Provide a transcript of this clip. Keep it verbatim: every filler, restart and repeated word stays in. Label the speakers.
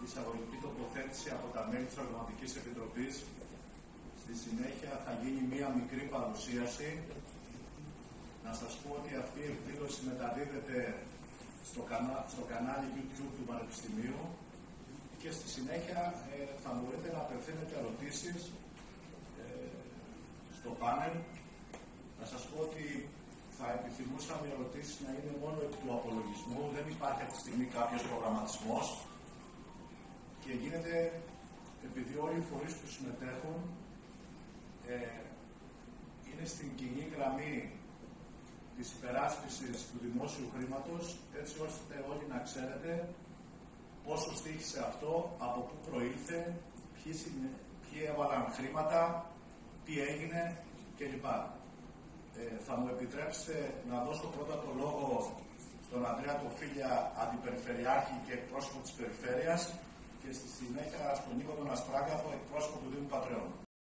Speaker 1: εισαγωγική τοποθέτηση από τα μέλη της Οργανωτικής Επιτροπής. Στη συνέχεια θα γίνει μία μικρή παρουσίαση. Να σας πω ότι αυτή η εκδήλωση μεταδίδεται στο, κανα... στο κανάλι YouTube του Πανεπιστημίου και στη συνέχεια ε, θα μπορείτε να απευθύνετε ερωτήσεις ε, στο πάνελ. Να σας πω ότι θα επιθυμούσαμε οι ερωτήσεις να είναι μόνο επί του απολογισμού. Δεν υπάρχει αυτή τη στιγμή κάποιος προγραμματισμός και γίνεται επειδή όλοι οι φορείς που συμμετέχουν ε, είναι στην κοινή γραμμή της υπεράσπισης του δημόσιου χρήματος, έτσι ώστε όλοι να ξέρετε πόσο στήχησε αυτό, από πού προήλθε, ποιοι, συνε... ποιοι έβαλαν χρήματα, τι έγινε κλπ. Ε, θα μου επιτρέψετε να δώσω πρώτα το λόγο στον Ανδρέα Τοφίλια, Αντιπεριφερειάρχη και εκπρόσωπο της Περιφέρειας, και στη συνέχεια στον Νίκο τον Ασπράγαθο, εκπρόσωπο του Δήμου Πατρέων.